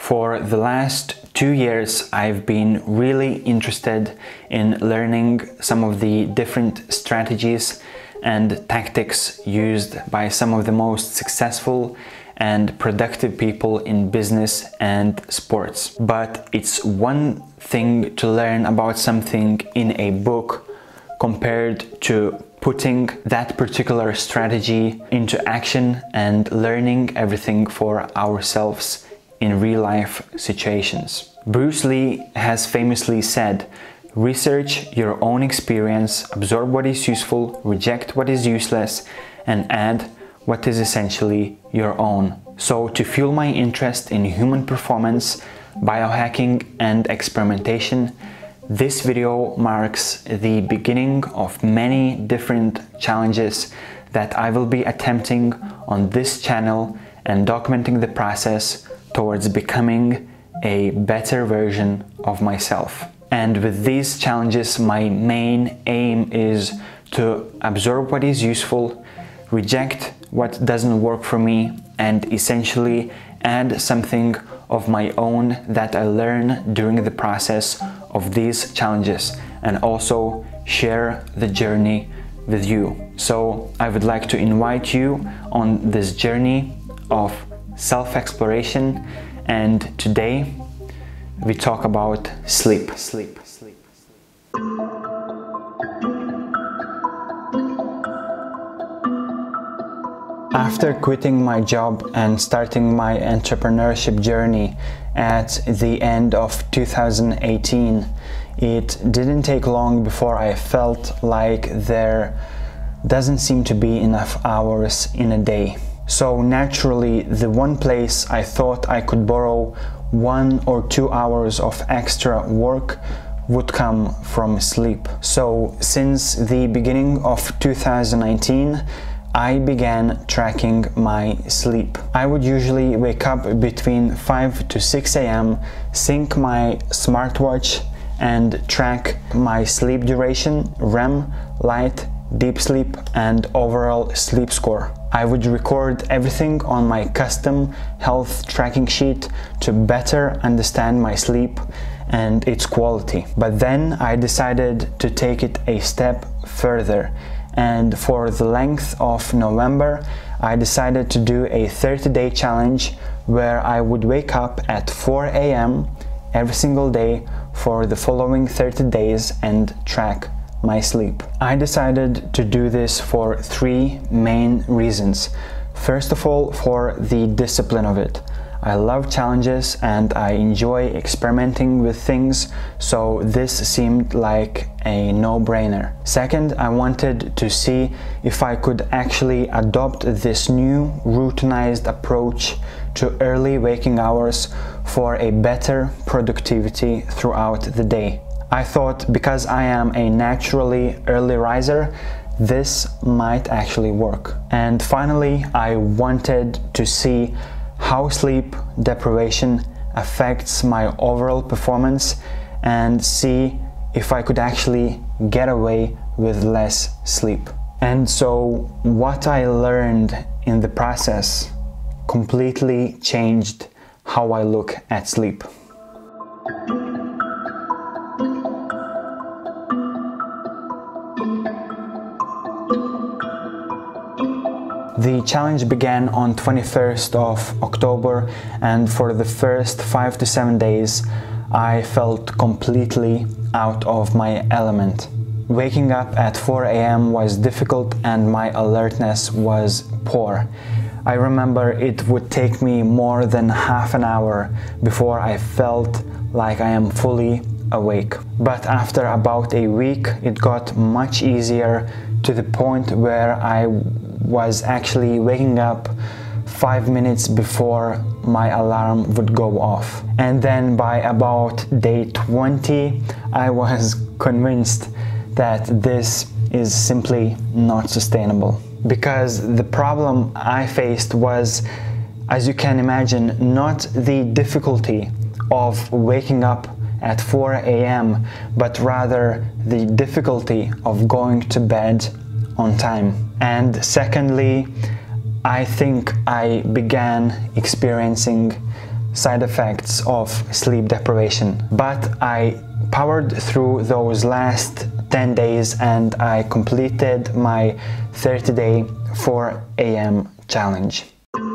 For the last 2 years, I've been really interested in learning some of the different strategies and tactics used by some of the most successful and productive people in business and sports. But it's one thing to learn about something in a book compared to putting that particular strategy into action and learning everything for ourselves in real life situations. Bruce Lee has famously said, "Research your own experience, absorb what is useful, reject what is useless, and add what is essentially your own." So to fuel my interest in human performance, biohacking and experimentation, this video marks the beginning of many different challenges that I will be attempting on this channel and documenting the process towards becoming a better version of myself. And with these challenges, my main aim is to absorb what is useful, reject what doesn't work for me, and essentially add something of my own that I learn during the process of these challenges, and also share the journey with you. So I would like to invite you on this journey of self-exploration, and today we talk about sleep. After quitting my job and starting my entrepreneurship journey at the end of 2018, it didn't take long before I felt like there doesn't seem to be enough hours in a day. So naturally, the one place I thought I could borrow 1 or 2 hours of extra work would come from sleep. So since the beginning of 2019, I began tracking my sleep. I would usually wake up between 5 to 6 a.m., sync my smartwatch and track my sleep duration, REM, light, deep sleep and overall sleep score. I would record everything on my custom health tracking sheet to better understand my sleep and its quality. But then I decided to take it a step further, and for the length of November I decided to do a 30-day challenge where I would wake up at 4 a.m. every single day for the following 30 days and track my sleep. I decided to do this for 3 main reasons. First of all, for the discipline of it. I love challenges and I enjoy experimenting with things, so this seemed like a no-brainer. Second, I wanted to see if I could actually adopt this new routinized approach to early waking hours for a better productivity throughout the day. I thought because I am a naturally early riser, this might actually work. And finally, I wanted to see how sleep deprivation affects my overall performance and see if I could actually get away with less sleep. And so what I learned in the process completely changed how I look at sleep. The challenge began on 21st of October, and for the first 5 to 7 days I felt completely out of my element. Waking up at 4 a.m. was difficult and my alertness was poor. I remember it would take me more than half an hour before I felt like I am fully awake. But after about a week it got much easier, to the point where I was actually waking up 5 minutes before my alarm would go off. And then by about day 20 I was convinced that this is simply not sustainable. Because the problem I faced was, as you can imagine, not the difficulty of waking up at 4 a.m., but rather the difficulty of going to bed on time. And secondly, I think I began experiencing side effects of sleep deprivation, but I powered through those last 10 days and I completed my 30-day 4 a.m. challenge.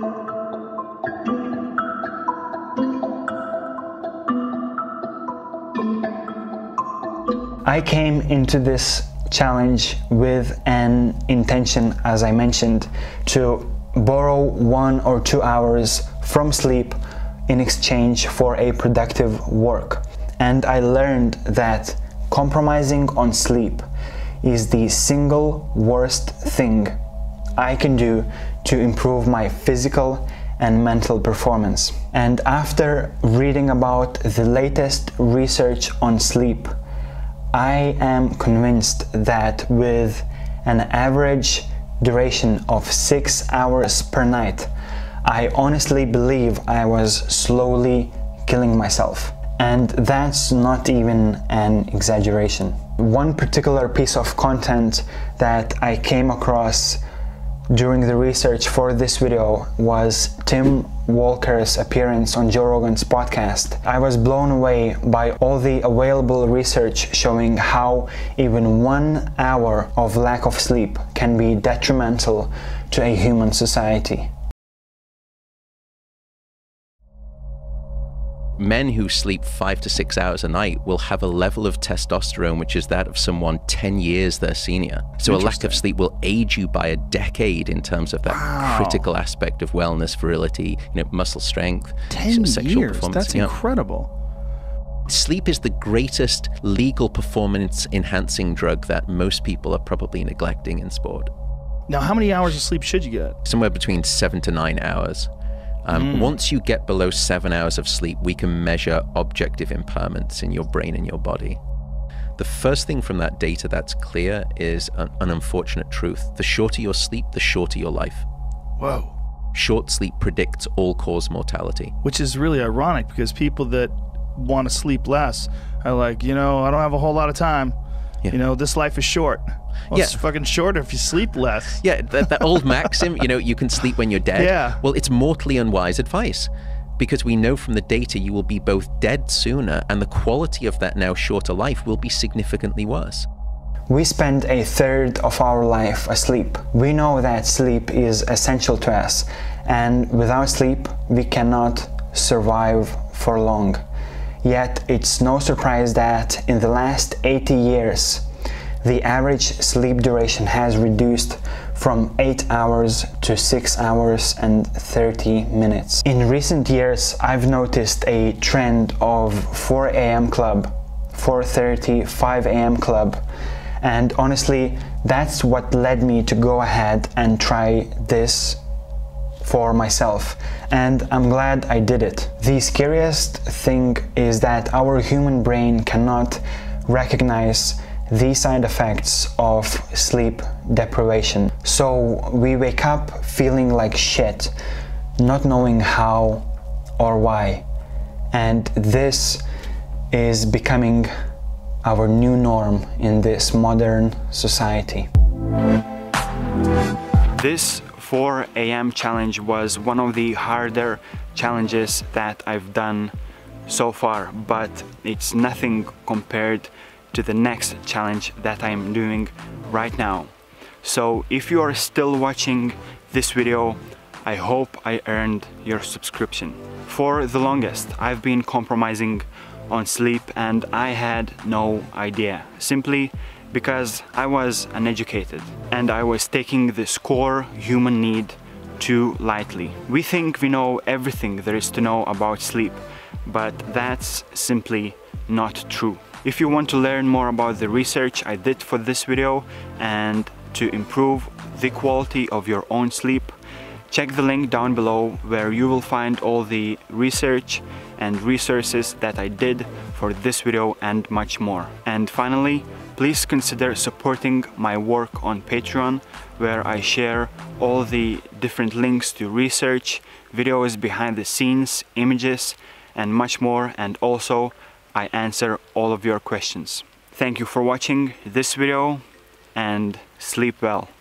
I came into this challenge with an intention, as I mentioned, to borrow 1 or 2 hours from sleep in exchange for a productive work. And I learned that compromising on sleep is the single worst thing I can do to improve my physical and mental performance. And after reading about the latest research on sleep, I am convinced that with an average duration of 6 hours per night, I honestly believe I was slowly killing myself. And that's not even an exaggeration. One particular piece of content that I came across during the research for this video was Tim Walker's appearance on Joe Rogan's podcast. I was blown away by all the available research showing how even 1 hour of lack of sleep can be detrimental to a human society. Men who sleep 5 to 6 hours a night will have a level of testosterone which is that of someone 10 years their senior. So a lack of sleep will age you by a decade in terms of that critical aspect of wellness, virility, muscle strength, 10 sexual years, performance. that's incredible. Sleep is the greatest legal performance enhancing drug that most people are probably neglecting in sport. Now, how many hours of sleep should you get? Somewhere between 7 to 9 hours. Once you get below 7 hours of sleep, we can measure objective impairments in your brain and your body. The first thing from that data that's clear is an unfortunate truth. The shorter your sleep, the shorter your life. Whoa. Short sleep predicts all-cause mortality. Which is really ironic because people that want to sleep less are like, I don't have a whole lot of time. Yeah. This life is short. Well, it's fucking shorter if you sleep less. Yeah, that old maxim, you can sleep when you're dead. Yeah. Well, it's mortally unwise advice because we know from the data you will be both dead sooner and the quality of that now shorter life will be significantly worse. We spend a third of our life asleep. We know that sleep is essential to us, and without sleep, we cannot survive for long. Yet, it's no surprise that in the last 80 years, the average sleep duration has reduced from 8 hours to 6 hours and 30 minutes. In recent years, I've noticed a trend of 4 a.m. club, 4:30, 5 a.m. club, and honestly, that's what led me to go ahead and try this for myself, and I'm glad I did it. The scariest thing is that our human brain cannot recognize the side effects of sleep deprivation. So we wake up feeling like shit, not knowing how or why. And this is becoming our new norm in this modern society. This 4 a.m. challenge was one of the harder challenges that I've done so far, but it's nothing compared to the next challenge that I'm doing right now. So if you are still watching this video, I hope I earned your subscription. For the longest, I've been compromising on sleep and I had no idea, simply because I was uneducated and I was taking this core human need too lightly. We think we know everything there is to know about sleep, but that's simply not true. If you want to learn more about the research I did for this video and to improve the quality of your own sleep, check the link down below where you will find all the research and resources that I did for this video and much more. And finally, please consider supporting my work on Patreon, where I share all the different links to research, videos behind the scenes, images, and much more, and also I answer all of your questions. Thank you for watching this video and sleep well.